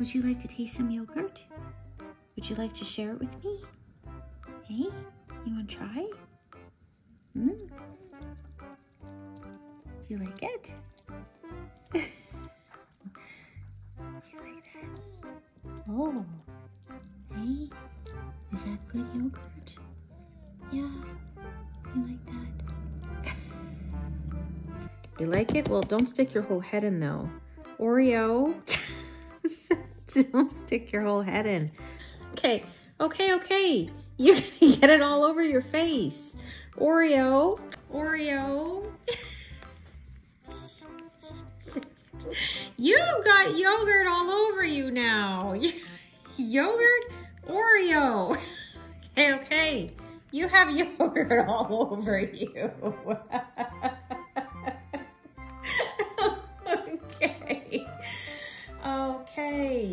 Would you like to taste some yogurt? Would you like to share it with me? Hey, you want to try? Do you like it? Do you like that? Oh, hey, is that good yogurt? Yeah, you like that? You like it? Well, don't stick your whole head in though. Oreo, don't stick your whole head in. Okay, okay. You're gonna get it all over your face. Oreo. You've got yogurt all over you now. Yogurt, Oreo. Okay. You have yogurt all over you. Okay.